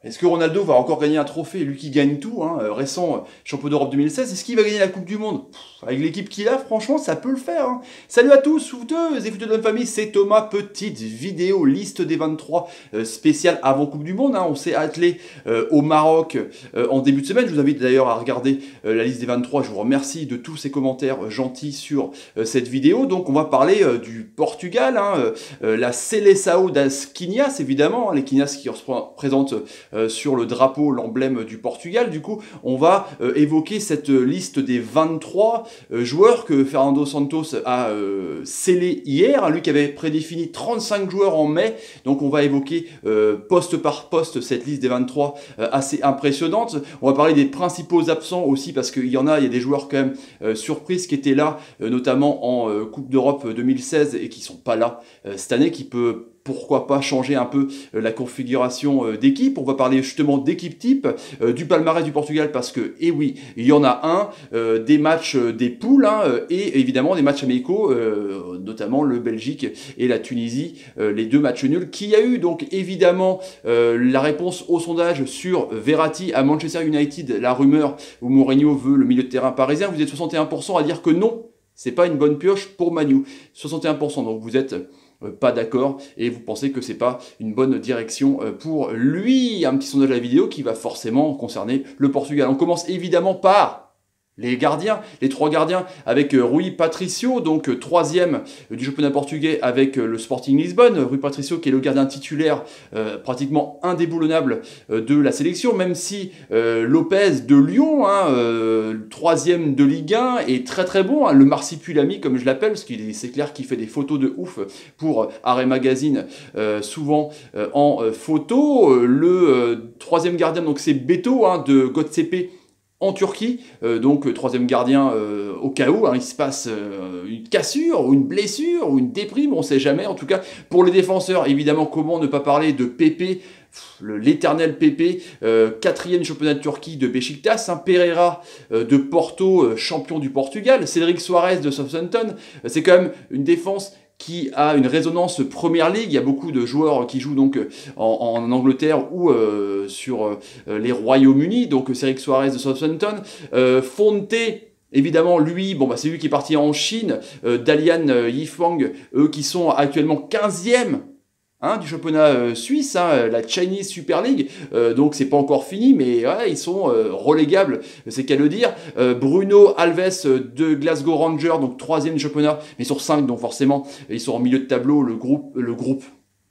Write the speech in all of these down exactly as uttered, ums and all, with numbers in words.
Est-ce que Ronaldo va encore gagner un trophée? Lui qui gagne tout, hein, euh, récent euh, champion d'Europe deux mille seize, est-ce qu'il va gagner la Coupe du Monde? Pff, avec l'équipe qu'il a, franchement, ça peut le faire. Hein. Salut à tous, footeuses et footeux de la famille, c'est Thomas. Petite vidéo, liste des vingt-trois euh, spéciale avant Coupe du Monde. Hein. On s'est attelé euh, au Maroc euh, en début de semaine. Je vous invite d'ailleurs à regarder euh, la liste des vingt-trois. Je vous remercie de tous ces commentaires euh, gentils sur euh, cette vidéo. Donc, on va parler euh, du Portugal, hein, euh, la Seleção das Quinas, évidemment, hein, les Quinas qui représentent Euh, sur le drapeau, l'emblème du Portugal. Du coup, on va euh, évoquer cette liste des vingt-trois euh, joueurs que Fernando Santos a euh, scellé hier, hein, lui qui avait prédéfini trente-cinq joueurs en mai. Donc on va évoquer euh, poste par poste cette liste des vingt-trois euh, assez impressionnante. On va parler des principaux absents aussi parce qu'il y en a, il y a des joueurs quand même euh, surprises qui étaient là, euh, notamment en euh, Coupe d'Europe deux mille seize et qui sont pas là euh, cette année, qui peut pourquoi pas changer un peu euh, la configuration euh, d'équipe. On va parler justement d'équipe type, euh, du palmarès du Portugal parce que, eh oui, il y en a un, euh, des matchs euh, des poules hein, euh, et évidemment des matchs amicaux, euh, notamment le Belgique et la Tunisie, euh, les deux matchs nuls qu'il y a eu. Donc évidemment, euh, la réponse au sondage sur Verratti à Manchester United, la rumeur où Mourinho veut le milieu de terrain parisien, vous êtes soixante et un pour cent à dire que non, c'est pas une bonne pioche pour Manu. soixante et un pour cent, donc vous êtes pas d'accord et vous pensez que c'est pas une bonne direction pour lui. Un petit sondage à la vidéo qui va forcément concerner le Portugal. On commence évidemment par les gardiens, les trois gardiens avec Rui Patricio, donc troisième du championnat portugais avec le Sporting Lisbonne. Rui Patricio qui est le gardien titulaire euh, pratiquement indéboulonnable euh, de la sélection, même si euh, Lopez de Lyon, hein, euh, troisième de Ligue un, est très très bon, hein, le marsipulami comme je l'appelle, parce qu'il c'est clair qu'il fait des photos de ouf pour Arrêt Magazine, euh, souvent euh, en euh, photo. Le euh, troisième gardien, donc c'est Beto hein, de Göztepe en Turquie, euh, donc euh, troisième gardien euh, au cas où, hein, il se passe euh, une cassure, ou une blessure, ou une déprime, on ne sait jamais. En tout cas, pour les défenseurs, évidemment, comment ne pas parler de Pepe, l'éternel Pepe, euh, quatrième championnat de Turquie de Beşiktaş, hein, Pereira euh, de Porto, euh, champion du Portugal, Cédric Soares de Southampton, euh, c'est quand même une défense qui a une résonance Première Ligue. Il y a beaucoup de joueurs qui jouent donc en, en Angleterre ou euh, sur euh, les Royaumes-Unis. Donc Cédric Soares de Southampton, euh, Fonte. Évidemment, lui, bon, bah, c'est lui qui est parti en Chine, euh, Dalian euh, Yifang, eux qui sont actuellement quinzième hein, du championnat euh, suisse, hein, la Chinese Super League, euh, donc c'est pas encore fini, mais ouais, ils sont euh, relégables, c'est qu'à le dire. Euh, Bruno Alves de Glasgow Rangers, donc troisième du championnat, mais sur cinq, donc forcément, ils sont en milieu de tableau, le groupe, le groupe.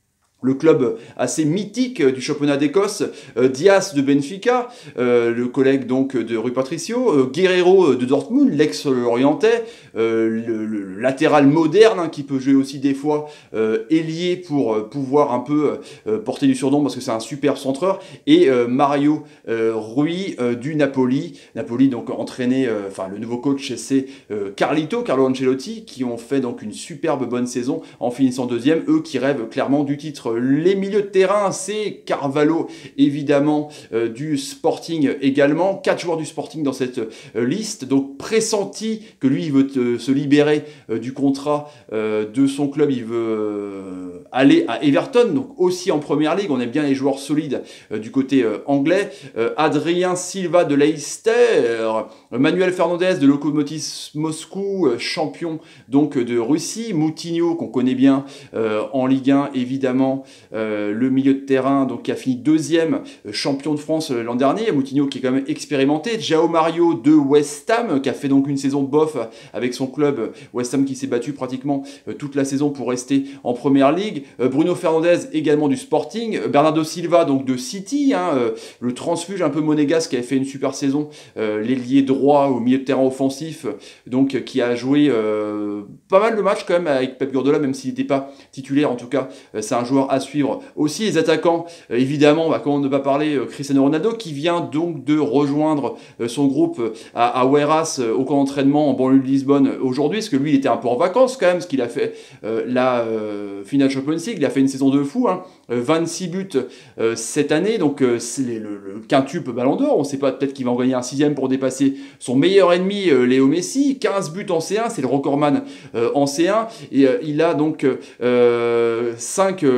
Le club assez mythique du championnat d'Écosse, euh, Dias de Benfica, euh, le collègue donc de Rui Patricio, euh, Guerreiro de Dortmund, l'ex-orientais, euh, le, le latéral moderne hein, qui peut jouer aussi des fois euh, ailier pour euh, pouvoir un peu euh, porter du surnom parce que c'est un super centreur, et euh, Mario euh, Rui euh, du Napoli. Napoli donc entraîné, euh, enfin le nouveau coach c'est euh, Carlito, Carlo Ancelotti, qui ont fait donc une superbe bonne saison en finissant deuxième, eux qui rêvent clairement du titre. Les milieux de terrain, c'est Carvalho, évidemment, euh, du Sporting également. Quatre joueurs du Sporting dans cette euh, liste. Donc, pressenti que lui, il veut te, se libérer euh, du contrat euh, de son club. Il veut euh, aller à Everton, donc aussi en Première Ligue. On aime bien les joueurs solides euh, du côté euh, anglais. Euh, Adrien Silva de Leicester. Euh, Manuel Fernandez de Lokomotiv Moscou, euh, champion donc de Russie. Moutinho, qu'on connaît bien euh, en Ligue un, évidemment. Euh, le milieu de terrain donc, qui a fini deuxième euh, champion de France euh, l'an dernier, Moutinho qui est quand même expérimenté, João Mario de West Ham qui a fait donc une saison bof avec son club, West Ham qui s'est battu pratiquement euh, toute la saison pour rester en Première Ligue, euh, Bruno Fernandes également du Sporting, euh, Bernardo Silva donc de City, hein, euh, le transfuge un peu monégasque qui avait fait une super saison, euh, l'ailier droit au milieu de terrain offensif, donc euh, qui a joué euh, pas mal de matchs quand même avec Pep Guardiola, même s'il n'était pas titulaire en tout cas, euh, c'est un joueur à suivre. Aussi les attaquants, euh, évidemment, bah, comment ne pas parler euh, Cristiano Ronaldo qui vient donc de rejoindre euh, son groupe euh, à, à Oeiras euh, au camp d'entraînement en banlieue de Lisbonne euh, aujourd'hui, parce que lui il était un peu en vacances quand même, parce qu'il a fait euh, la euh, finale Champions League, il a fait une saison de fou, hein, euh, vingt-six buts euh, cette année, donc euh, c'est le, le quintuple Ballon d'Or, on ne sait pas, peut-être qu'il va en gagner un sixième pour dépasser son meilleur ennemi euh, Léo Messi, quinze buts en C un, c'est le recordman euh, en C un, et euh, il a donc euh, cinq euh,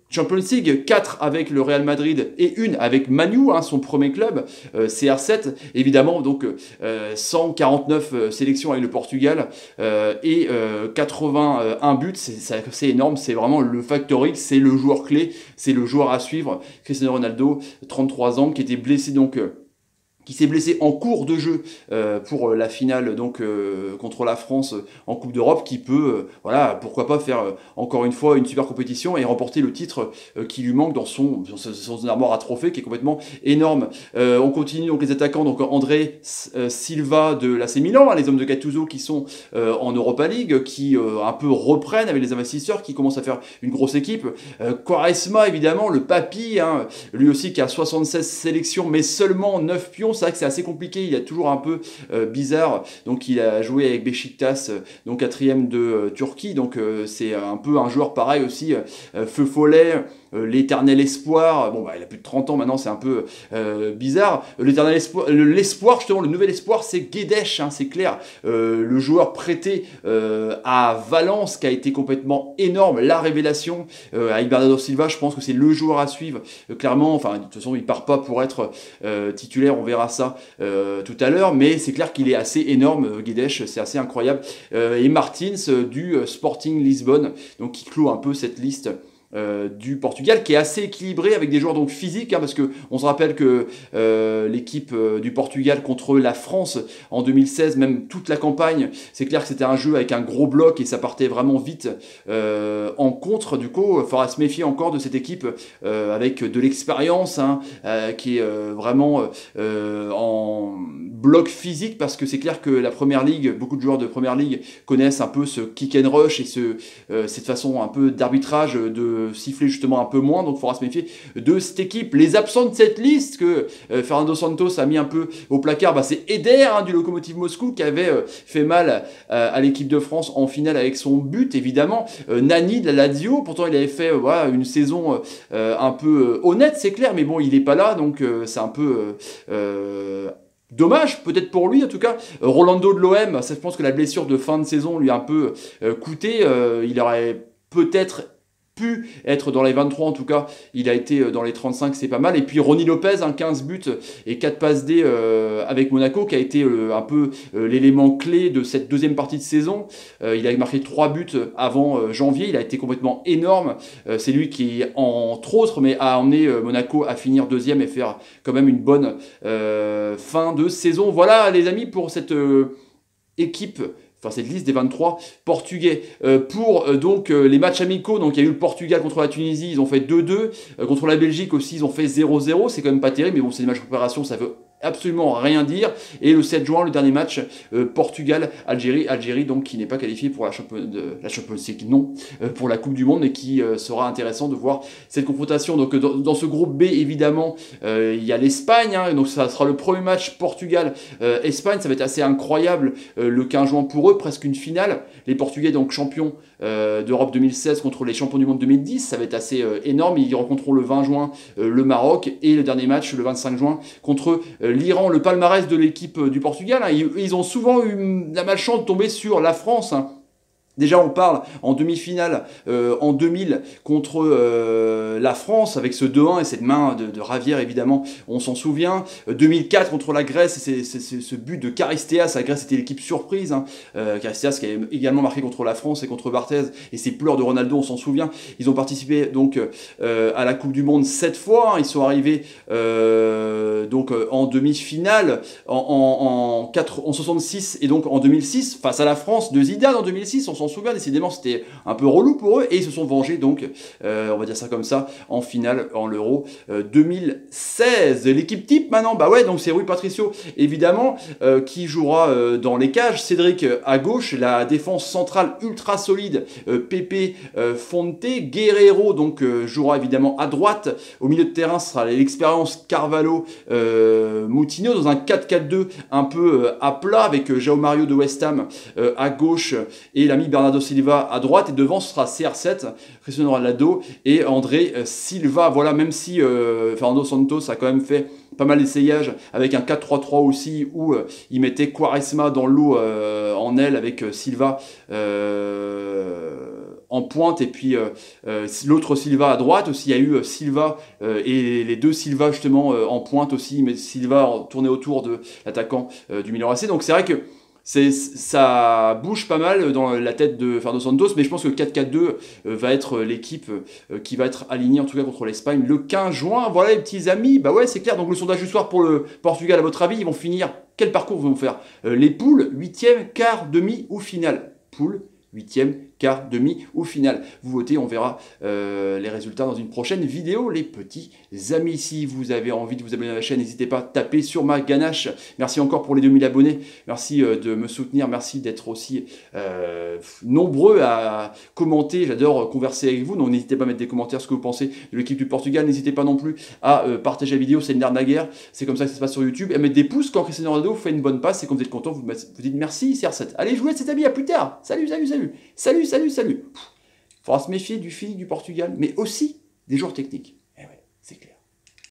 Champions League, quatre avec le Real Madrid et une avec Manu, hein, son premier club, euh, C R sept, évidemment, donc euh, cent quarante-neuf euh, sélections avec le Portugal euh, et euh, quatre-vingt-un buts, c'est énorme, c'est vraiment le factor X, c'est le joueur clé, c'est le joueur à suivre, Cristiano Ronaldo, trente-trois ans, qui était blessé donc... Euh, qui s'est blessé en cours de jeu euh, pour la finale donc euh, contre la France en Coupe d'Europe, qui peut, euh, voilà, pourquoi pas faire euh, encore une fois une super compétition et remporter le titre euh, qui lui manque dans son, dans son armoire à trophées qui est complètement énorme. Euh, on continue donc les attaquants, donc André euh, Silva de l'A C Milan, hein, les hommes de Gattuso qui sont euh, en Europa League, qui euh, un peu reprennent avec les investisseurs, qui commencent à faire une grosse équipe. Euh, Quaresma évidemment, le papy, hein, lui aussi qui a soixante-seize sélections mais seulement neuf pions. C'est vrai que c'est assez compliqué, il est toujours un peu euh, bizarre. Donc il a joué avec Beşiktaş, euh, donc quatrième de euh, Turquie. Donc euh, c'est un peu un joueur pareil aussi, euh, feu follet, euh, l'éternel espoir. Bon bah il a plus de trente ans maintenant, c'est un peu euh, bizarre. L'éternel espoir, l'espoir justement, le nouvel espoir, c'est Guedes, hein, c'est clair. Euh, le joueur prêté euh, à Valence qui a été complètement énorme, la révélation. Euh, avec Bernardo Silva, je pense que c'est le joueur à suivre. Euh, clairement, enfin de toute façon il part pas pour être euh, titulaire, on verra ça euh, tout à l'heure, mais c'est clair qu'il est assez énorme, Guedes, c'est assez incroyable. Euh, et Martins euh, du Sporting Lisbonne, donc qui clôt un peu cette liste Euh, du Portugal, qui est assez équilibré avec des joueurs donc physiques, hein, parce que on se rappelle que euh, l'équipe euh, du Portugal contre la France en deux mille seize, même toute la campagne, c'est clair que c'était un jeu avec un gros bloc et ça partait vraiment vite euh, en contre. Du coup, il faudra se méfier encore de cette équipe euh, avec de l'expérience, hein, euh, qui est euh, vraiment euh, en bloc physique, parce que c'est clair que la Première Ligue, beaucoup de joueurs de Première Ligue connaissent un peu ce kick and rush et ce, euh, cette façon un peu d'arbitrage de siffler justement un peu moins, donc il faudra se méfier de cette équipe. Les absents de cette liste que euh, Fernando Santos a mis un peu au placard, bah, c'est Eder, hein, du Lokomotiv Moscou, qui avait euh, fait mal euh, à l'équipe de France en finale avec son but, évidemment. Euh, Nani de la Lazio, pourtant il avait fait euh, voilà, une saison euh, un peu euh, honnête, c'est clair, mais bon, il n'est pas là, donc euh, c'est un peu... Euh, euh, dommage, peut-être pour lui en tout cas. Euh, Rolando de l'O M, ça, je pense que la blessure de fin de saison lui a un peu euh, coûté. Euh, il aurait peut-être pu être dans les vingt-trois, en tout cas il a été dans les trente-cinq, c'est pas mal. Et puis Ronny Lopez, hein, quinze buts et quatre passes D euh, avec Monaco, qui a été euh, un peu euh, l'élément clé de cette deuxième partie de saison. Euh, il a marqué trois buts avant euh, janvier, il a été complètement énorme. Euh, c'est lui qui, entre autres, mais a emmené euh, Monaco à finir deuxième et faire quand même une bonne euh, fin de saison. Voilà les amis pour cette euh, équipe, enfin cette liste des vingt-trois portugais. Euh, pour euh, donc euh, les matchs amicaux, donc il y a eu le Portugal contre la Tunisie, ils ont fait deux deux. Euh, contre la Belgique aussi, ils ont fait zéro zéro. C'est quand même pas terrible, mais bon, c'est des matchs de préparation, ça veut absolument rien dire. Et le sept juin, le dernier match, euh, Portugal-Algérie. Algérie, donc, qui n'est pas qualifiée pour la, champion de, la Champions League, non, euh, pour la Coupe du Monde, et qui euh, sera intéressant de voir cette confrontation. Donc, dans, dans ce groupe B, évidemment, euh, il y a l'Espagne, hein, donc ça sera le premier match Portugal-Espagne. Ça va être assez incroyable euh, le quinze juin pour eux, presque une finale. Les Portugais, donc champions euh, d'Europe deux mille seize contre les champions du monde deux mille dix, ça va être assez euh, énorme. Ils rencontreront le vingt juin euh, le Maroc, et le dernier match le vingt-cinq juin contre euh, l'Iran. Le palmarès de l'équipe euh, du Portugal, hein, ils, ils ont souvent eu la malchance de tomber sur la France, hein. Déjà, on parle en demi-finale euh, en deux mille contre euh, la France avec ce deux un et cette main de, de Ravière, évidemment, on s'en souvient. deux mille quatre contre la Grèce, c'est ce but de Charisteas. La Grèce était l'équipe surprise, hein. euh, Charisteas qui a également marqué contre la France et contre Barthez, et ses pleurs de Ronaldo, on s'en souvient. Ils ont participé donc euh, à la Coupe du Monde sept fois, hein. Ils sont arrivés euh, donc en demi-finale en, en, en, quatre, en soixante-six et donc en deux mille six face à la France de Zidane en deux mille six. On s'en souvient, décidément c'était un peu relou pour eux, et ils se sont vengés donc, euh, on va dire ça comme ça, en finale en l'Euro euh, deux mille seize. L'équipe type maintenant, bah ouais, donc c'est Rui Patricio évidemment euh, qui jouera euh, dans les cages, Cédric euh, à gauche, la défense centrale ultra solide, euh, Pepe, euh, Fonte, Guerreiro donc euh, jouera évidemment à droite. Au milieu de terrain, ce sera l'expérience Carvalho, euh, Moutinho dans un quatre quatre deux un peu euh, à plat, avec euh, João Mario de West Ham euh, à gauche et l'ami Bernardo Silva à droite, et devant ce sera C R sept, Cristiano Ronaldo et André Silva. Voilà, même si euh, Fernando Santos a quand même fait pas mal d'essayages avec un quatre trois trois aussi, où euh, il mettait Quaresma dans l'eau euh, en aile avec euh, Silva euh, en pointe et puis euh, euh, l'autre Silva à droite. Aussi, il y a eu euh, Silva euh, et les deux Silva justement euh, en pointe aussi, mais Silva tourné autour de l'attaquant euh, du Milan A C. Donc c'est vrai que ça bouge pas mal dans la tête de Fernando Santos, mais je pense que le quatre quatre deux euh, va être l'équipe euh, qui va être alignée en tout cas contre l'Espagne le quinze juin. Voilà les petits amis, bah ouais c'est clair. Donc le sondage du soir pour le Portugal, à votre avis, ils vont finir, quel parcours vont faire euh, les poules, huitième, quart, demi ou finale? Poule, huitième, quart, demi ou finale. Vous votez, on verra euh, les résultats dans une prochaine vidéo, les petits amis. Si vous avez envie de vous abonner à la chaîne, n'hésitez pas à taper sur ma ganache. Merci encore pour les deux mille abonnés. Merci euh, de me soutenir. Merci d'être aussi euh, nombreux à commenter. J'adore converser avec vous. Donc n'hésitez pas à mettre des commentaires ce que vous pensez de l'équipe du Portugal. N'hésitez pas non plus à euh, partager la vidéo. C'est une dernière guerre. C'est comme ça que ça se passe sur YouTube. Et à mettre des pouces quand Cristiano Ronaldo fait une bonne passe. Et quand vous êtes content, vous, vous dites merci C R sept. Allez jouer cet ami. À plus tard. Salut, salut, salut. Salut. Salut, salut. Il faudra se méfier du physique du Portugal, mais aussi des joueurs techniques. Eh ouais, c'est clair.